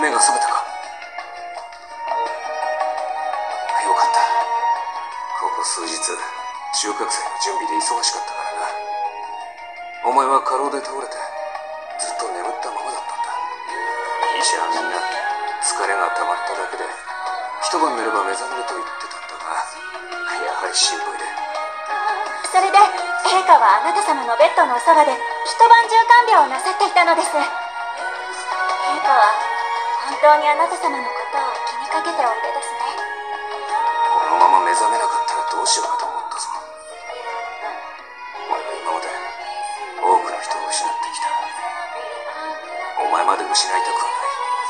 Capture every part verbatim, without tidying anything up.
目が覚めたか。よかった。ここ数日収穫祭の準備で忙しかったからな。お前は過労で倒れてずっと眠ったままだったんだ。医者はみんな疲れが溜まっただけで一晩寝れば目覚めると言ってたんだが、やはり心配で。 それで陛下はあなた様のベッドのおそばで一晩中看病をなさっていたのです。陛下は本当にあなた様のことを気にかけておいでですね。 このまま目覚めなかったらどうしようかと思ったぞ。俺は今まで多くの人を失ってきた。お前まで失いたくはない。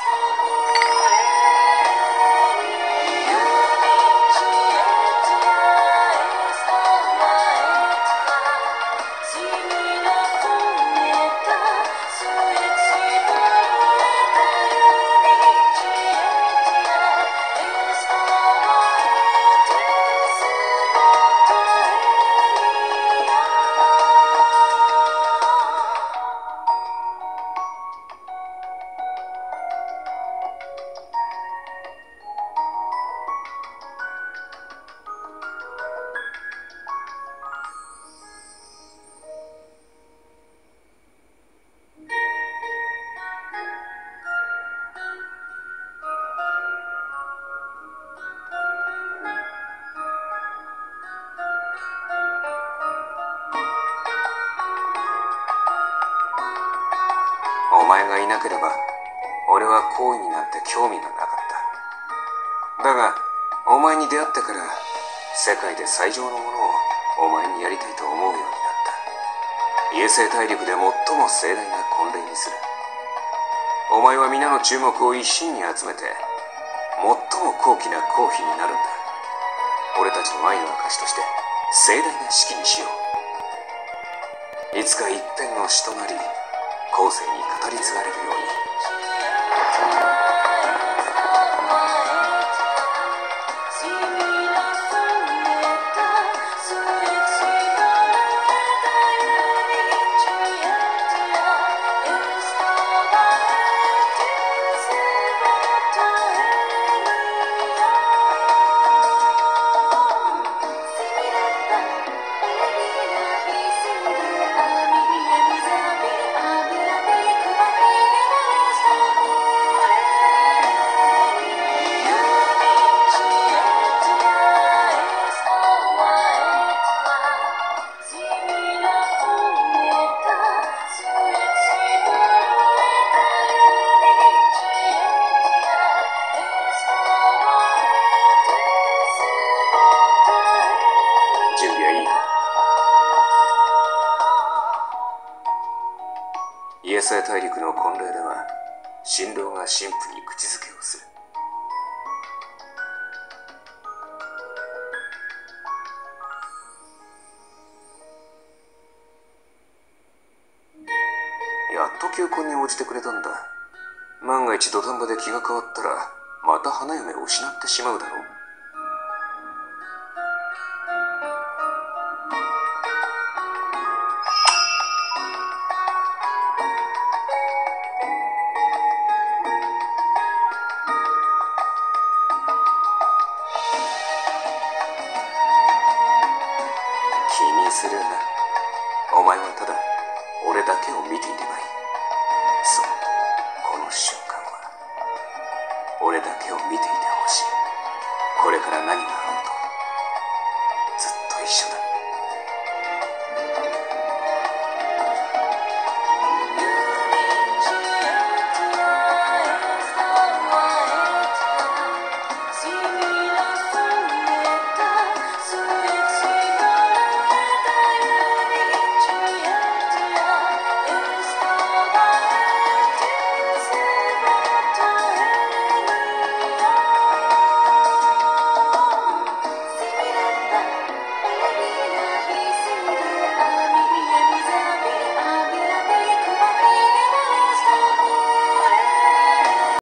お前がいなければ俺は行為になんて興味がなかった。だがお前に出会ってから世界で最上のものをお前にやりたいと思うようになった。イエセ大陸で最も盛大な婚礼にする。お前は皆の注目を一身に集めて最も高貴な皇妃になるんだ。俺たちの愛の証として盛大な式にしよう。いつか一片の死となり後世に語り継がれるように。イエセ大陸の婚礼では新郎が新婦に口づけをする。やっと求婚に応じてくれたんだ。万が一土壇場で気が変わったらまた花嫁を失ってしまうだろう。気にするな。お前はただ俺だけを見ていればいい。そう、この瞬間は俺だけを見ていてほしい。これから何があろうと